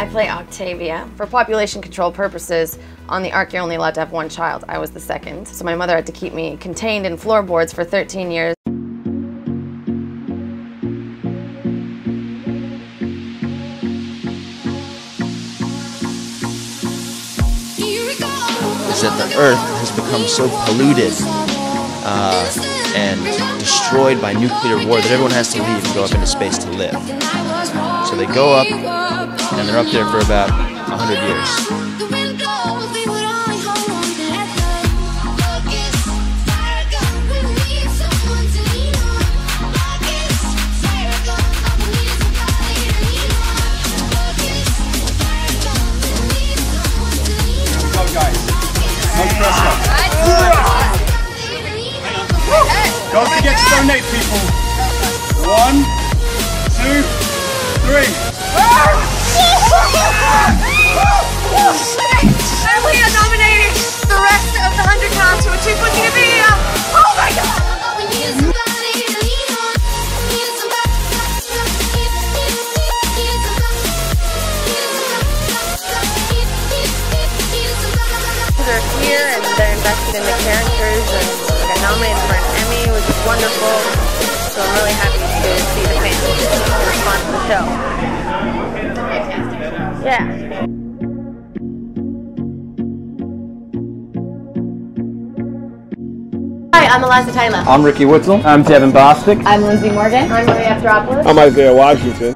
I play Octavia. For population control purposes, on the Ark you're only allowed to have one child. I was the second. So my mother had to keep me contained in floorboards for 13 years. Is that the Earth has become so polluted and destroyed by nuclear war that everyone has to leave and go up into space to live. So they go up, and they're up there for about 100 years. Don't forget to donate, people. 1, 2, 3. And we are nominating the rest of the 100 pounds to a 2.0 video. Oh my god! They're here and they're invested in the characters and got nominated for an Emmy, which is wonderful. So I'm really happy to see the fans respond to the show. Yeah. Hi, I'm Eliza Taylor. I'm Ricky Witzel. I'm Devin Bostic. I'm Lindsay Morgan. I'm Marie-Servane. I'm Isaiah Washington.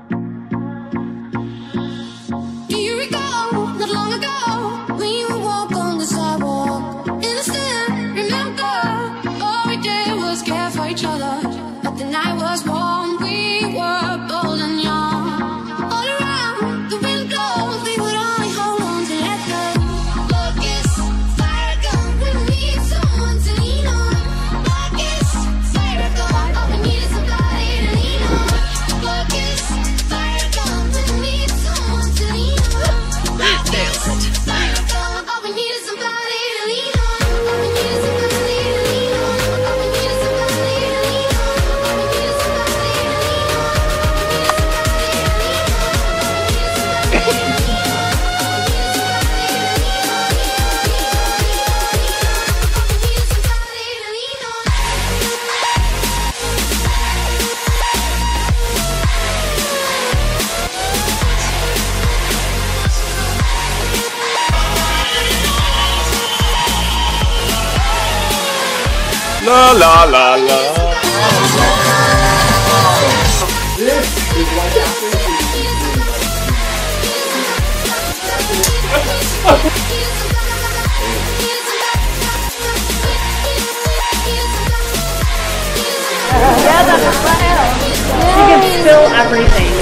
La la la la. This is what happens. You can spill everything.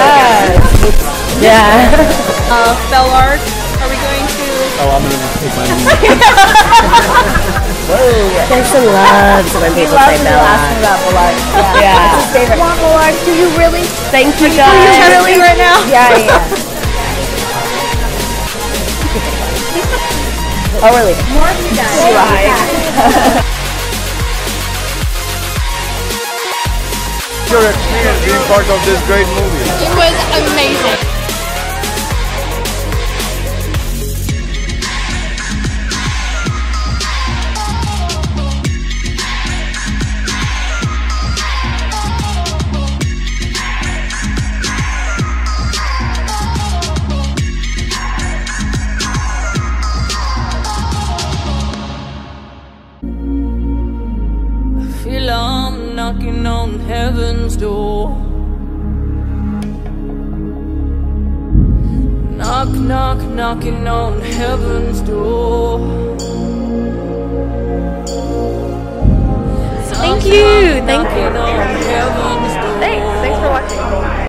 Yeah. Spell art. Are we going to? Oh, I'm gonna take my leave. Jason loves when people say Bella. Yeah. What's his favorite? Want more? Do you really? Thank you guys. Are you really right now? Yeah. Oh, we're leaving. More of you guys. Your experience being part of this great movie. It was amazing. I'm knocking on heaven's door. Knock, knock, knocking on heaven's door.